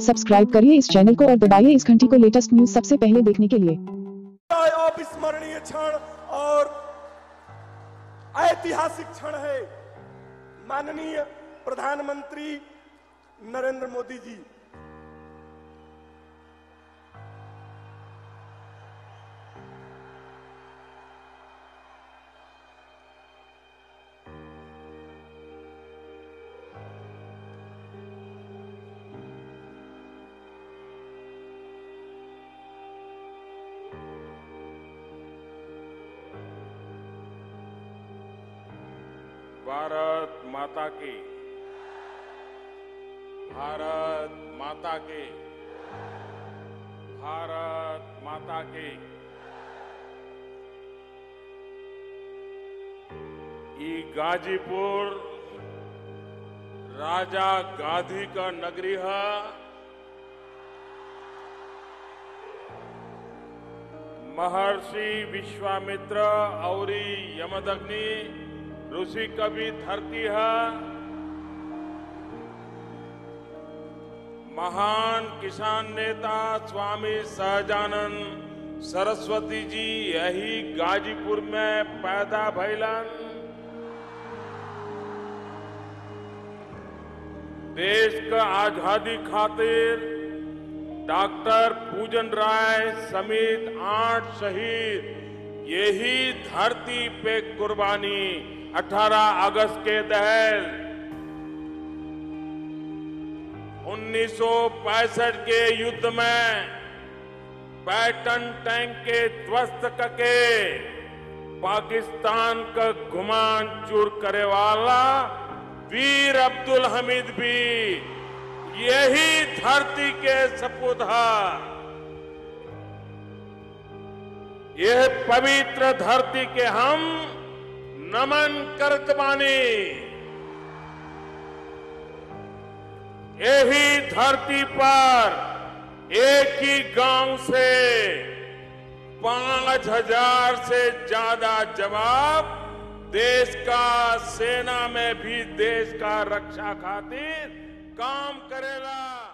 Subscribe करिए इस channel को और दबाइए इस घंटी को लेटेस्ट न्यूज सबसे पहले देखने के लिए। अविस्मरणीय क्षण और ऐतिहासिक क्षण है। माननीय प्रधानमंत्री नरेंद्र मोदी जी भारत माता की, भारत माता की, भारत माता की। ई गाजीपुर राजा गांधी का नगरी है। महर्षि विश्वामित्र और यमदग्नि ऋषि कवि धरती है। महान किसान नेता स्वामी सहजानंद सरस्वती जी यही गाजीपुर में पैदा भइलन। देश का आजादी खातिर डॉक्टर पूजन राय समेत 8 शहीद यही धरती पे कुर्बानी 18 अगस्त के दहल 1965 के युद्ध में पैटन टैंक के ध्वस्त करके पाकिस्तान का गुमान चूर करे वाला वीर अब्दुल हमीद भी यही धरती के सपूत है। यह पवित्र धरती के हम नमन करत बानी। यही धरती पर एक ही गांव से 5000 से ज्यादा जवाब देश का सेना में भी देश का रक्षा खातिर काम करेला।